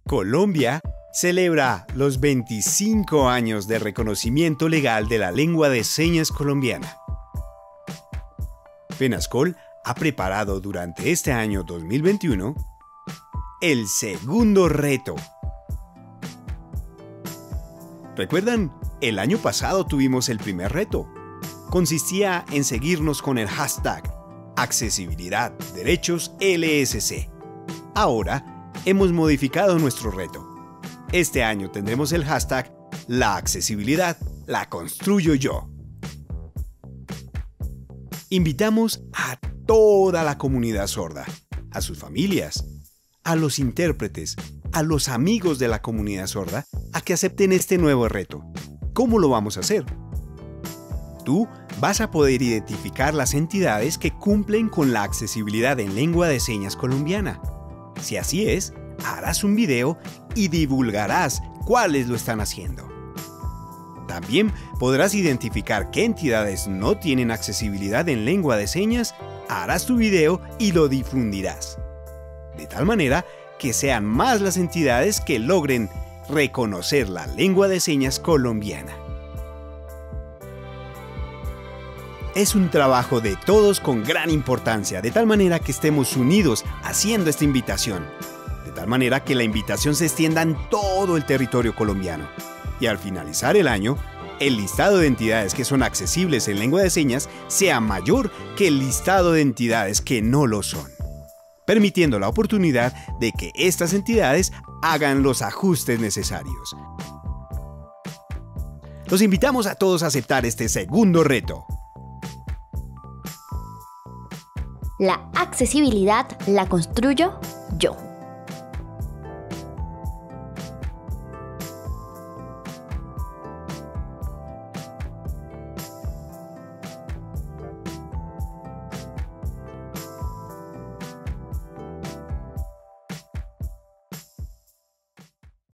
Colombia celebra los 25 años de reconocimiento legal de la lengua de señas colombiana. Penascol ha preparado durante este año 2021 el segundo reto. ¿Recuerdan? El año pasado tuvimos el primer reto. Consistía en seguirnos con el hashtag Accesibilidad Derechos LSC. Ahora hemos modificado nuestro reto. Este año tendremos el hashtag La accesibilidad la construyo yo. Invitamos a toda la comunidad sorda, a sus familias, a los intérpretes, a los amigos de la comunidad sorda, a que acepten este nuevo reto. ¿Cómo lo vamos a hacer? Tú vas a poder identificar las entidades que cumplen con la accesibilidad en lengua de señas colombiana. Si así es, harás un video y divulgarás cuáles lo están haciendo. También podrás identificar qué entidades no tienen accesibilidad en lengua de señas, harás tu video y lo difundirás. De tal manera que sean más las entidades que logren reconocer la lengua de señas colombiana. Es un trabajo de todos con gran importancia, de tal manera que estemos unidos haciendo esta invitación. De tal manera que la invitación se extienda en todo el territorio colombiano. Y al finalizar el año, el listado de entidades que son accesibles en lengua de señas sea mayor que el listado de entidades que no lo son, permitiendo la oportunidad de que estas entidades hagan los ajustes necesarios. Los invitamos a todos a aceptar este segundo reto. La accesibilidad la construyo yo.